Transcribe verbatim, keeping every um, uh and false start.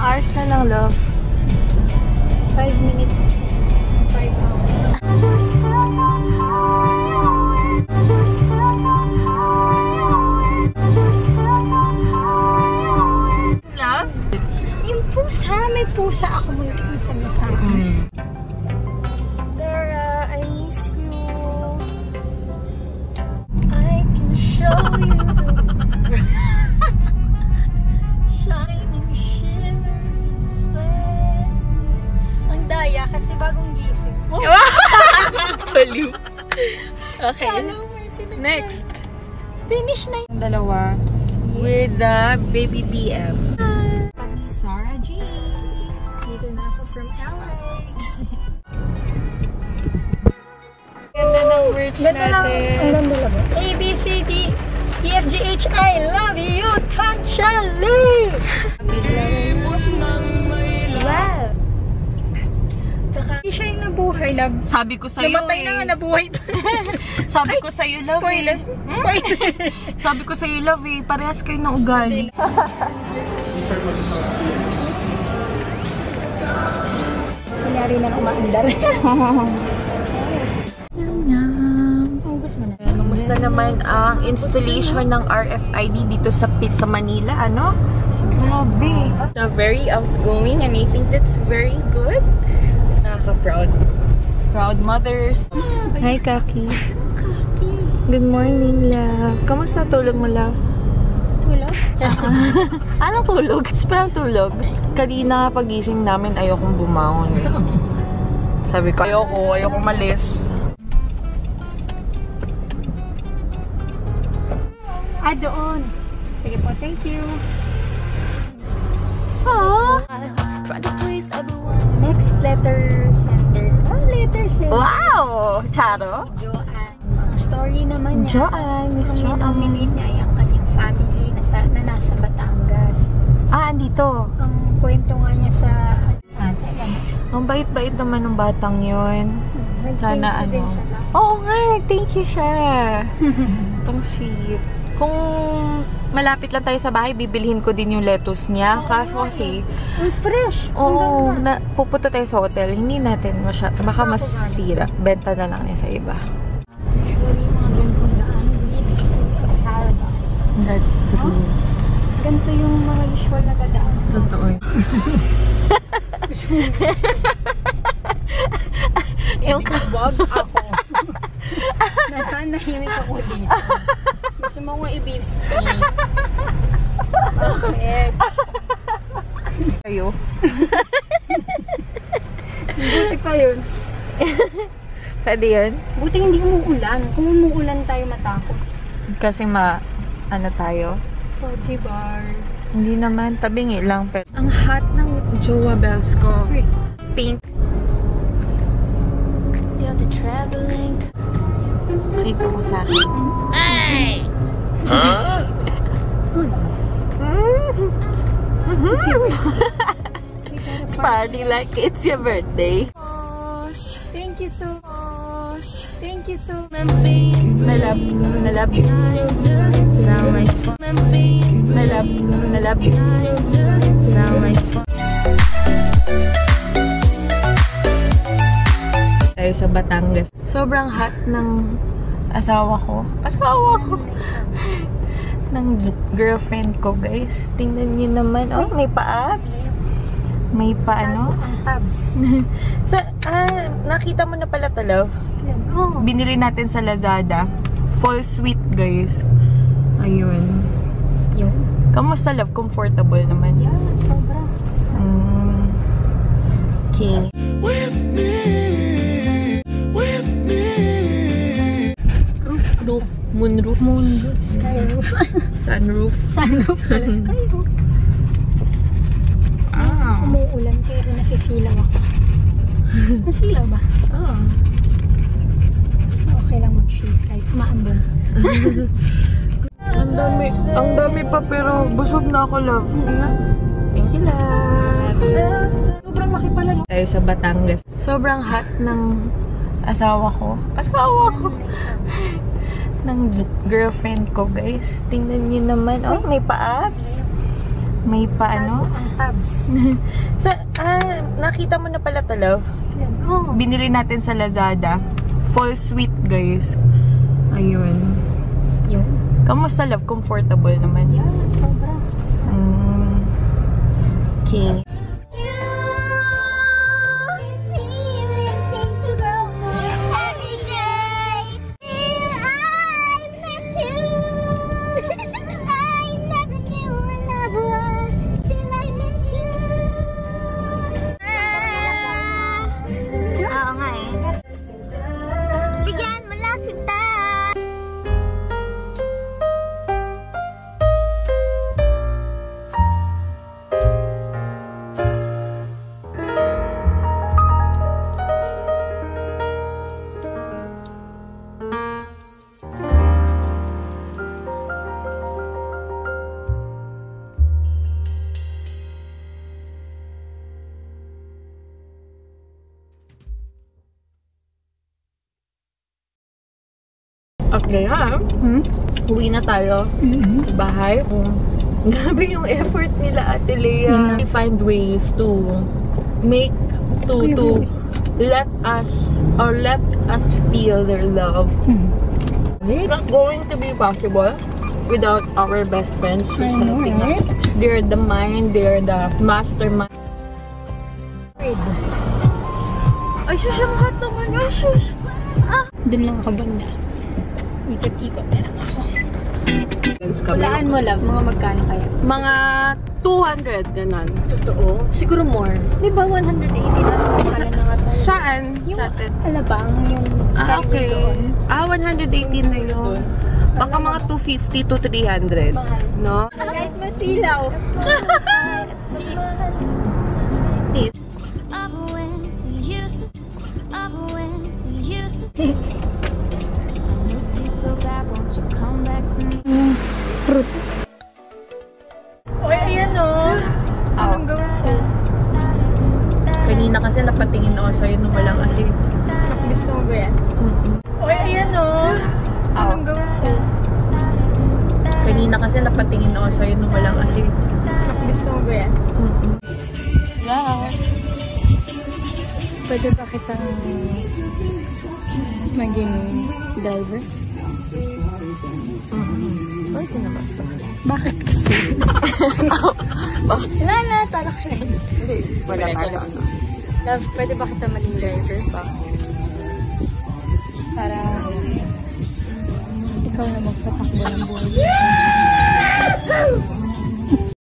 hours na lang, love. five minutes. five hours. Love? Yung pusa, may pusa ako muna sa masa. Mm. Dara, I miss you. I can show you the shining shimmering splendid. Ang daya kasi bagong gising. Oh. Baliw. Okay. Next. Finish na Yung dalawa with the baby B M. Pati Sarah G. Dito na ako from L A. Ganda ng merch Ganda lang. Ang natin. ganda lang. A, B, C, D, E, F, G, H, I love you, Tanchali! Wow! Saka, hindi siya yung nabuhay, love. Sabi ko sa'yo Namatay eh. na nga, nabuhay. Sabi ko sa'yo, love Spoiler. eh. Spoiler. Sabi ko sa'yo, love eh. Parehas kayo ng ugali. Kunyari na umaandar. Ang gusto mo na. Kamusta naman ang installation ng R F I D dito sa sa Manila, ano? Grabe. Na very outgoing and I think that's very good. Nakaka-proud. Proud mothers. Hi, Kaki. Good morning, love. Kamusta tulog mo, love? Tulog? Anong tulog? Parang tulog. Kanina pagising namin, ayokong bumangon. Sabi ko, ayoko, ayoko malis. Ah, doon. Sige po, thank you. Aww. Next letter center. Ah, letter center. Wow! Charo? Si Joanne. Ang story naman niya. Joanne, Miss Ang Joanne. nominate niya ay ang kanyang family na, na nasa Batangas. Ah, andito. Ang kwento nga niya sa ate. Ang bait-bait naman ng batang yon. Sana ano. Oo nga, thank you siya. Itong sweet. Kung malapit lang tayo sa bahay, bibilhin ko din yung lettuce niya. Kaso kasi, Ang fresh. oo, na, pupunta tayo sa hotel. Hindi natin masya, baka masira. Benta na lang niya sa iba. Usually, mga ganitong daan leads to paradise. That's true. Ganito yung mga usual na dadaan. Totoo yun. Yung Wag ako. Nananahimik ako dito. Gusto mo nga i-beef steak. Bakit? kayo. Buti pa yun. Pwede yun? Buti hindi umuulan. Kung umuulan tayo matakot. Kasi ma, ano tayo? forty bar. Hindi naman, tabingi lang. Pero ang hot ng Jowa Bells ko. Pink. You're the traveling. Makita mo sa akin. Ay! Huh? Party like it's your birthday. Thank you so much. Thank you so much. Malab, malab. Sound like fun. Malab, malab. Sound like fun. Tayo sa Batangas. Sobrang hot ng asawa ko. Asawa ko. Ng girlfriend ko, guys. Tingnan niyo naman. Oh, may pa-abs. May pa ano? Abs. Sa, ah, nakita mo na pala to, love? Oh. Binili natin sa Lazada. Full sweet, guys. Ayun. Yun. Kamusta, love? Comfortable naman yan. Yeah, sobra. Mm. Okay. Roof, roof. Moonroof. Moonroof. Skyroof. Sunroof. Sunroof pala. Skyroof. Ah. Umuulan pero nasisilaw ako. Nasilaw ba? Oh. So, okay lang mag-shades kahit maambon. Ang dami. Ang dami pa pero busog na ako, love. Thank you, love. Sobrang laki pala. Tayo sa Batangas. Sobrang hot ng asawa ko. Asawa ko. ng girlfriend ko, guys. Tingnan niyo naman. Oh, may pa-abs. May pa ano? Tabs. Sa, ah, nakita mo na pala to, love? Oh. Binili natin sa Lazada. Fall sweet, guys. Ayun. Yun. Kamusta, love? Comfortable naman. Yeah, sobra. Mm. Okay. Okay, ha? Hmm? Uwi na tayo. Mm-hmm. Bahay. Um, grabe yung effort nila, Ate Lea. Mm-hmm. They find ways to make, to, Okay, to okay. let us, or let us feel their love. Mm-hmm. It's not going to be possible without our best friends who's I know, helping right? us. They're the mind, they're the mastermind. Ay, sus, ang hot naman. Ay, sus. Ah. Doon lang ako banda. Ikot-ikot na lang ako. Hulaan Hulaan mo, love. Mga magkano kaya? Mga two hundred, ganun. Totoo. Siguro more. Di ba one hundred eighty na pala na nga tayo? Saan? Yung Sa atin? alabang, yung Ah, skyway okay. doon. Ah, one hundred eighteen na yun. Baka mga two fifty to three hundred. Mahal. No? Guys, masilaw. Please. Tips. Fruits. Oy, ayan o. Anong gawin ko? Kanina kasi napatingin ako sa'yo nung walang asin. Mas gusto mo ba yan? Mm-mm. Oy, ayan o. Anong gawin ko? Kanina kasi napatingin ako sa'yo nung walang asin. Mas gusto mo ba yan? Mm-mm. Yeah. Pwede ba kitang maging driver? Mm-mm. Pwede naman. Bakit kasi? Wala na, talak na yun. Wala pa ano. Love, pwede ba kita maging driver? Para ikaw na magpatakbo ng buhay.